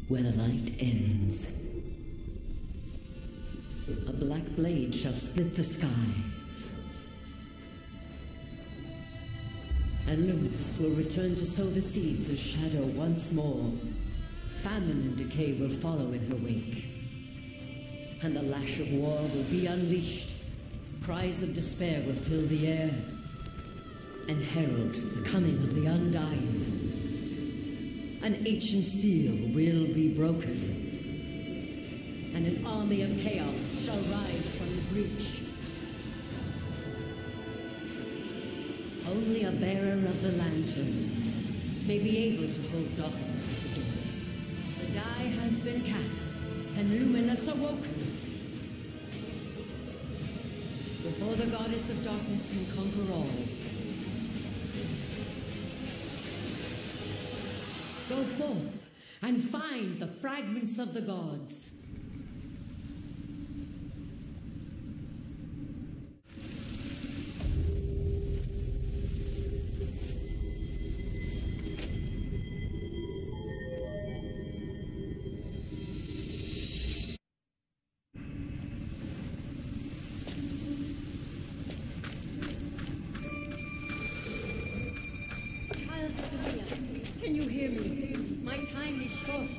where the light ends. A black blade shall split the sky, and Luminous will return to sow the seeds of shadow once more. Famine and decay will follow in her wake, and the lash of war will be unleashed. Cries of despair will fill the air, and herald the coming of the Undying. An ancient seal will be broken, and an army of chaos shall rise from the breach. Only a bearer of the lantern may be able to hold darkness at the door. The die has been cast, and Luminous awoken. Before the goddess of darkness can conquer all, go forth and find the fragments of the gods. Can you hear me? My time is short.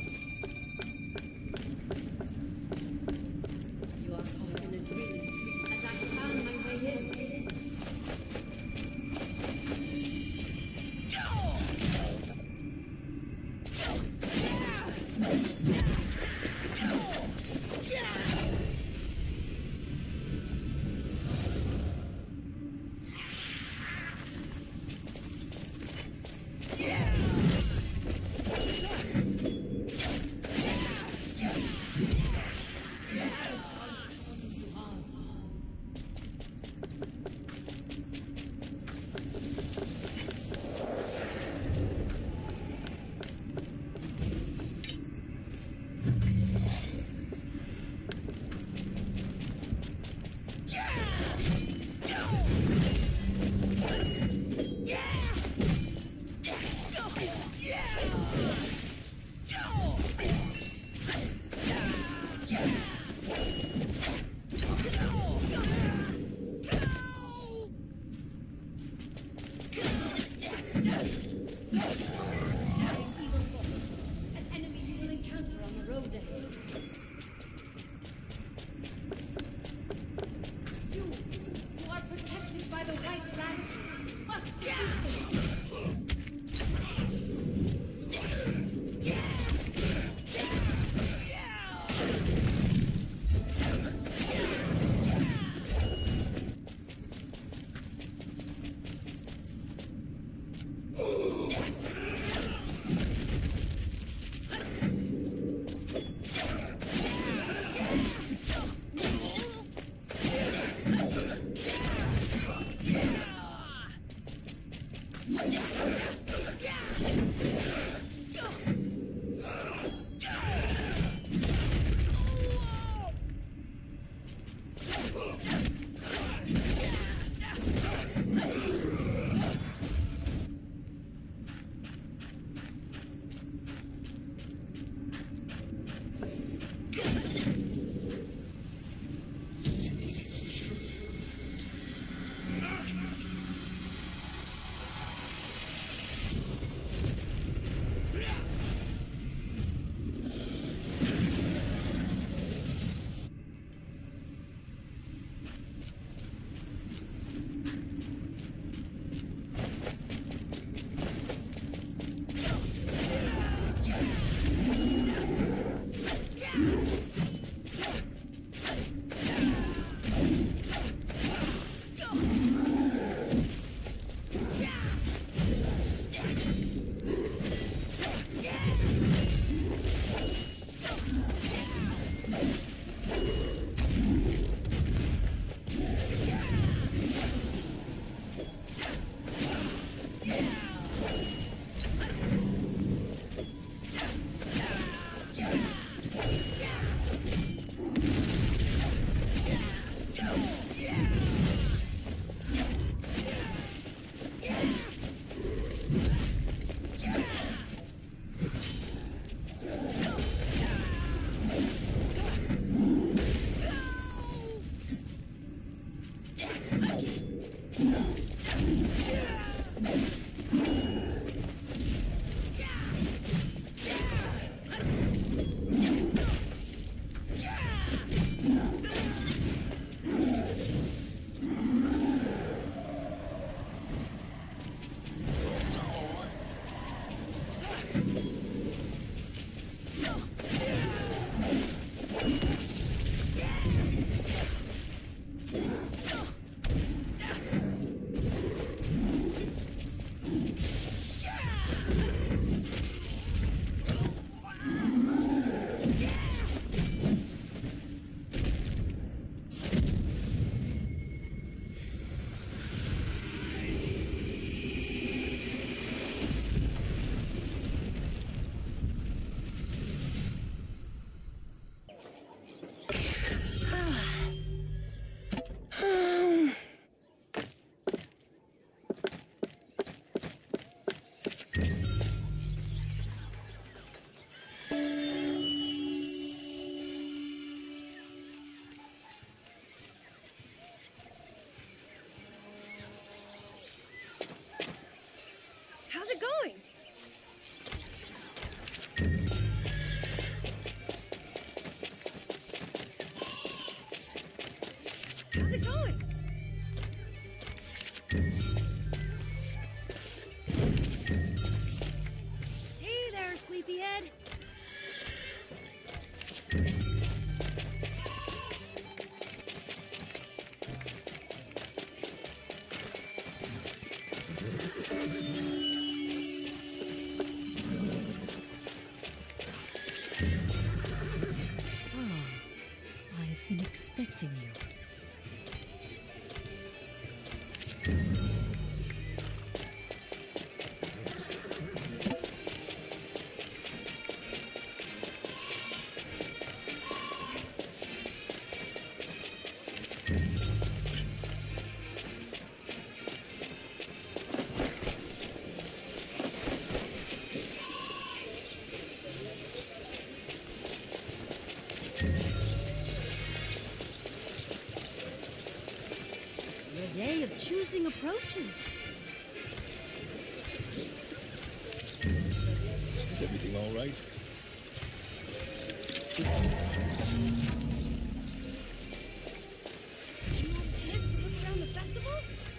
You are caught in a dream, as I found my way in. approaches. Is everything all right? You have a chance to look around the festival?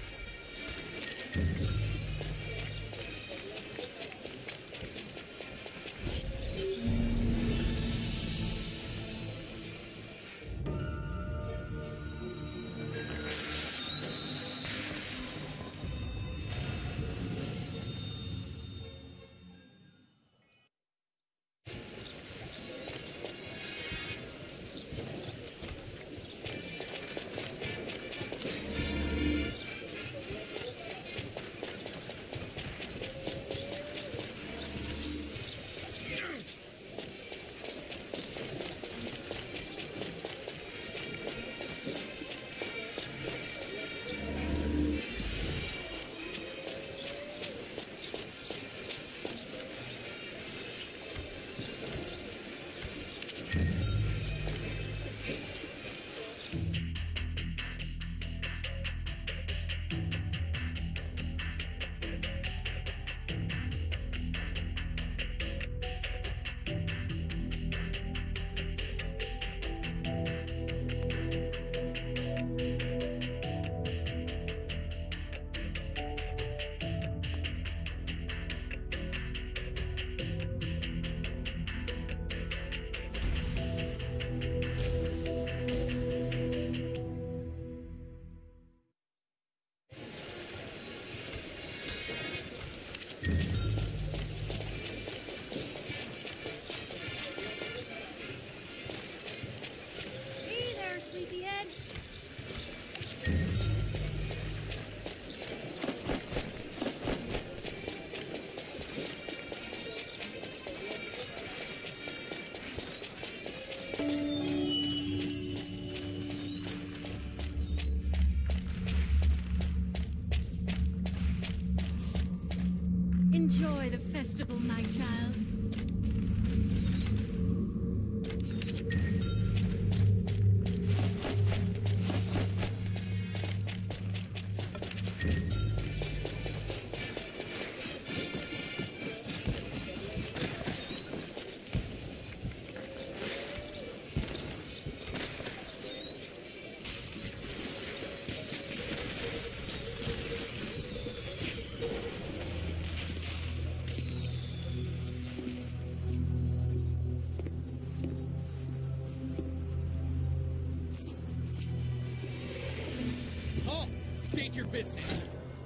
Enjoy the festival, my child. State your business.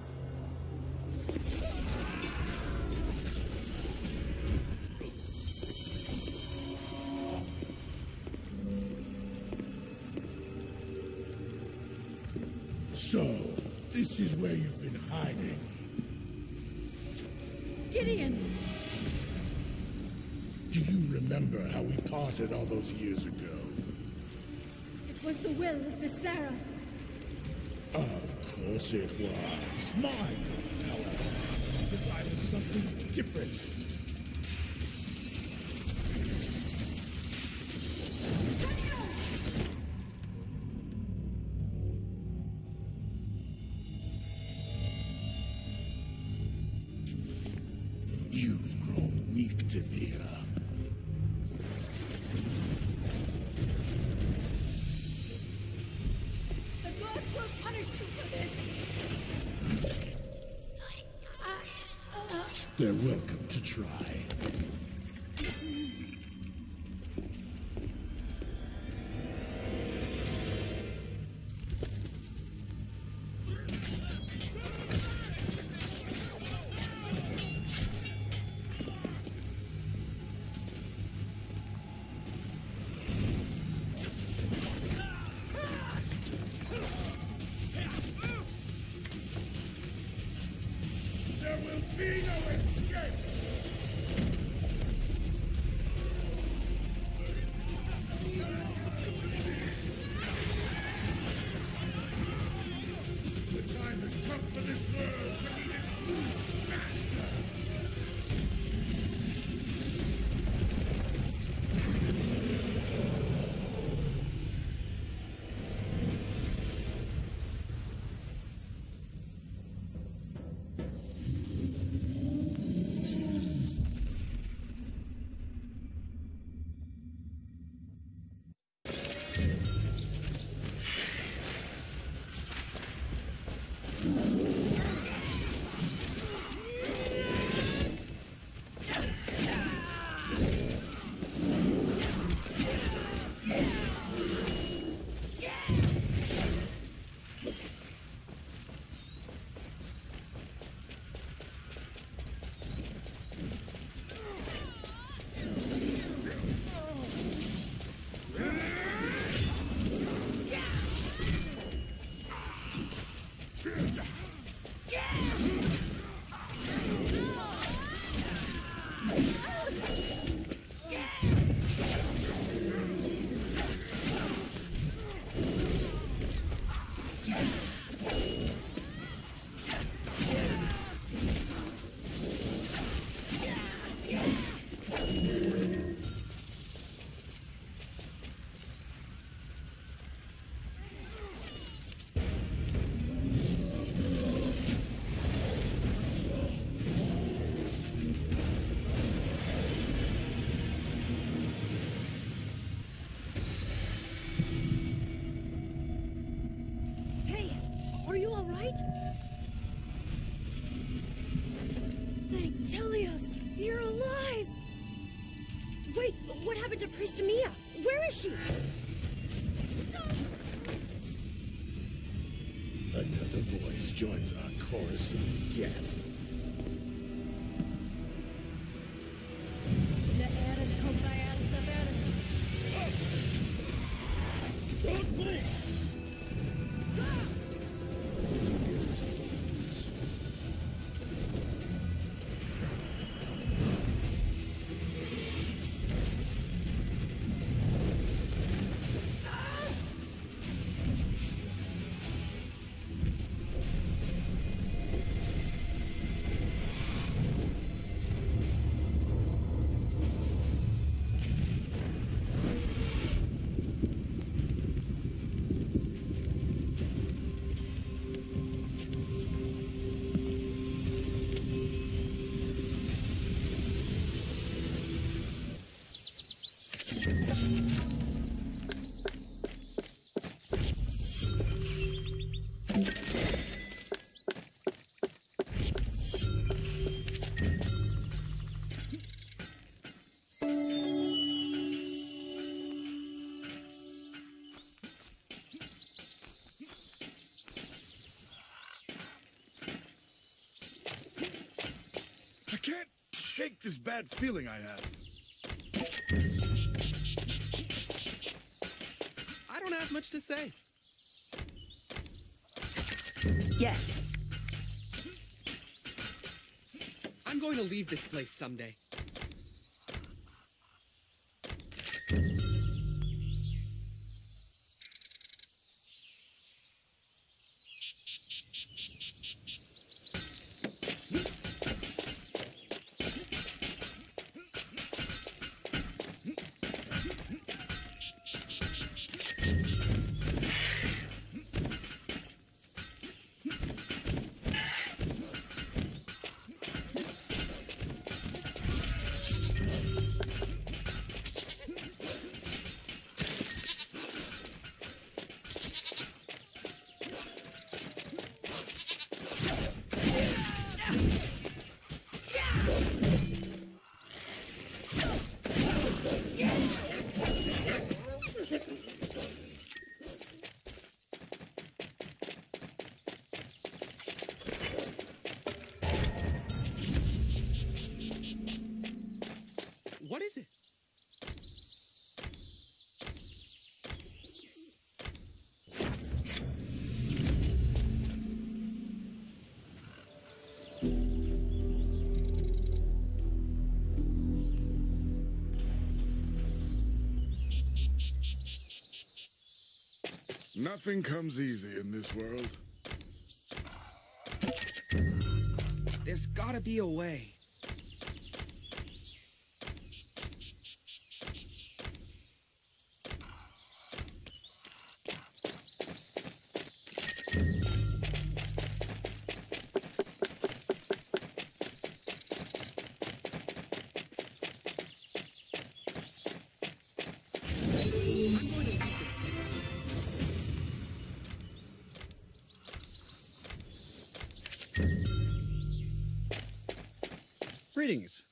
So, this is where you've been hiding. Gideon! Do you remember how we parted all those years ago? It was the will of Viscera. Of course it was. My God, however, she decided something different. You've grown weak, Tamir. The gods will punish you for this. They're welcome to try. There will be no escape! The time has come for this world to meet its new master! right? Thank Telios, you're alive! Wait, what happened to Priest Mia? Where is she? Another voice joins our chorus of death. Don't move! I can't shake this bad feeling I have. I don't have much to say. Yes. I'm going to leave this place someday. What is it? Nothing comes easy in this world. There's gotta be a way. Greetings.